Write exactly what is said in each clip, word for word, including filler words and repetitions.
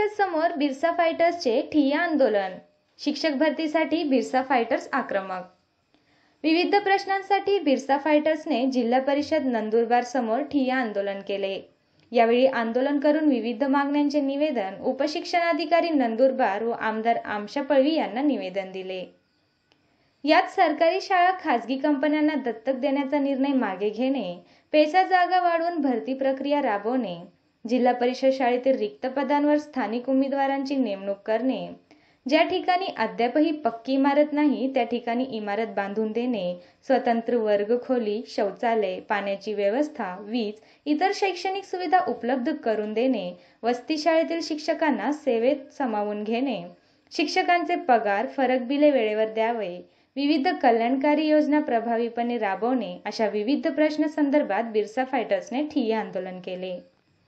परिषद समोर बिरसा फायटर्सचे ठिय्या आंदोलन. शिक्षक भरतीसाठी बिरसा फायटर्स आक्रमक. विविध प्रश्नांसाठी बिरसा फायटर्सने जिल्हा परिषद नंदुरबार समोर ठिय्या आंदोलन केले. यावेळी आंदोलन करून विविध मागण्यांचे निवेदन उपशिक्षणाधिकारी नंदुरबार व आमदार आमशा पळवी यांना निवेदन दिले. यात सरकारी शाळा खासगी कंपन्यांना दत्तक देण्याचा निर्णय मागे घेणे, पेसा जागा वाढवून भरती प्रक्रिया राबवणे, जिल्हा परिषद शाळेतील रिक्त पदांवर स्थानिक उमेदवारांची नेमणूक करणे, ज्या ठिकाणी अद्यापही पक्की इमारत नाही त्या ठिकाणी इमारत बांधून देणे, स्वतंत्र वर्गखोली, शौचालय, पाण्याची व्यवस्था, वीज, इतर शैक्षणिक सुविधा उपलब्ध करून देणे, वसती शाळेतील शिक्षकांना सेवेत सामावून घेणे, शिक्षकांचे पगार, फरक बिले वेळेवर द्यावे, विविध कल्याणकारी योजना प्रभावीपणे राबवणे अशा विविध प्रश्न संदर्भात बिरसा फायटर्सने ठिय्या आंदोलन केले.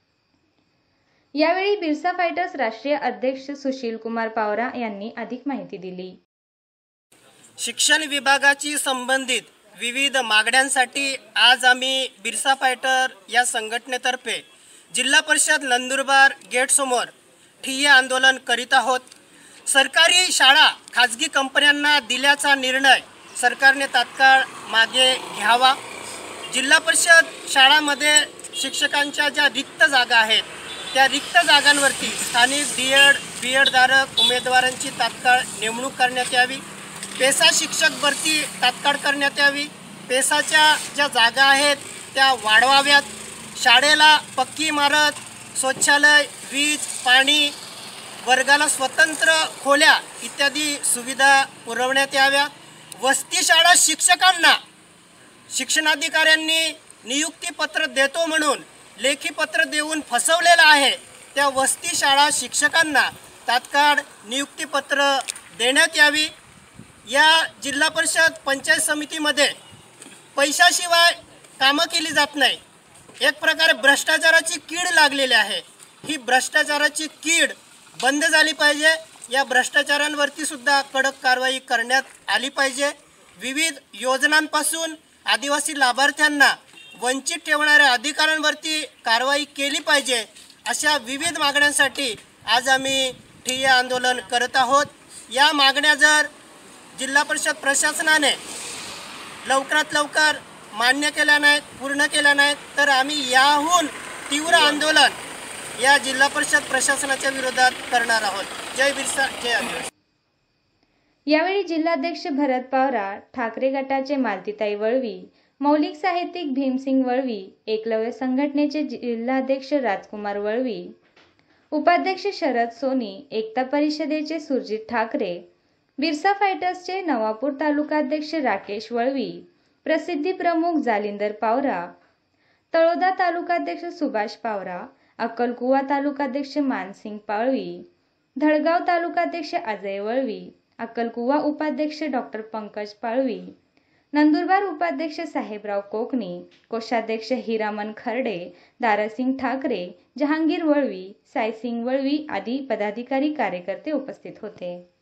यावेळी बिरसा फायटर्स राष्ट्रीय अध्यक्ष सुशील कुमार पावरा यांनी अधिक माहिती दिली. शिक्षण विभागाची संबंधित विविध मागण्यांसाठी आज आम्ही बिरसा फायटर या संघटनेतर्फे जिल्हा परिषद नंदुरबार गेट समोर ठिय्या आंदोलन करीत आहोत. सरकारी शाळा खाजगी कंपन्यांना दिल्याचा निर्णय सरकारने तात्काळ मागे घ्यावा. जिल्हा परिषद शाळांमध्ये शिक्षकांच्या ज्या रिक्त जागा आहेत त्या रिक्त जागांवरती स्थानिक डी एड बी एड धारक उमेदवारांची तात्काळ नेमणूक करण्यात यावी. पेसा शिक्षक भरती तात्काळ करण्यात यावी. पेसाच्या ज्या जागा आहेत त्या वाढवाव्यात. शाळेला पक्की इमारत, शौचालय, वीज, पाणी, वर्गाला स्वतंत्र खोल्या इत्यादी सुविधा पुरवण्यात याव्या. वसती शाळा शिक्षकांना शिक्षणाधिकाऱ्यांनी नियुक्तीपत्र देतो म्हणून लेखी पत्र देऊन फसवलेलं आहे. त्या वसती शाळा शिक्षकांना तात्काळ नियुक्तीपत्र देण्यात यावी. या जिल्हा परिषद पंचायत समितीमध्ये पैशाशिवाय कामं केली जात नाही. एक प्रकारे भ्रष्टाचाराची कीड लागलेली आहे. ही भ्रष्टाचाराची कीड बंद झाली पाहिजे. या भ्रष्टाचारांवरती सुद्धा कडक कारवाई करण्यात आली पाहिजे. विविध योजनांपासून आदिवासी लाभार्थ्यांना वंचित ठेवणाऱ्या अधिकाऱ्यांवरती कारवाई केली पाहिजे. अशा विविध मागण्यांसाठी आज आम्ही ठिय्या आंदोलन करत आहोत. या मागण्या जर जिल्हा परिषद प्रशासनाने लवकरात लवकर मान्य केल्या नाहीत, पूर्ण केल्या नाहीत तर आम्ही याहून तीव्र आंदोलन या जिल्हा परिषद प्रशासनाच्या विरोधात करणार आहोत. जय बिरसा, जय आदिवासी. यावेळी जिल्हाध्यक्ष भरत पावरा, ठाकरे गटाचे मालतीताई वळवी, मौलिक साहित्यिक भीमसिंग वळवी, एकलव्य संघटनेचे जिल्हाध्यक्ष राजकुमार वळवी, उपाध्यक्ष शरद सोनी, एकता परिषदेचे सुरजित ठाकरे, बिरसा फायटर्सचे नवापूर तालुकाध्यक्ष राकेश वळवी, प्रसिद्धी प्रमुख जालिंदर पावरा, तळोदा तालुकाध्यक्ष सुभाष पावरा, अक्कलकुवा तालुकाध्यक्ष मानसिंग पाळवी, धडगाव तालुकाध्यक्ष अजय वळवी, अक्कलकुवा उपाध्यक्ष डॉक्टर पंकज पाळवी, नंदुरबार उपाध्यक्ष साहेबराव कोकणी, कोषाध्यक्ष हिरामन खर्डे, दारासिंग ठाकरे, जहांगीर वळवी, सायसिंग वळवी आदी पदाधिकारी कार्यकर्ते उपस्थित होते.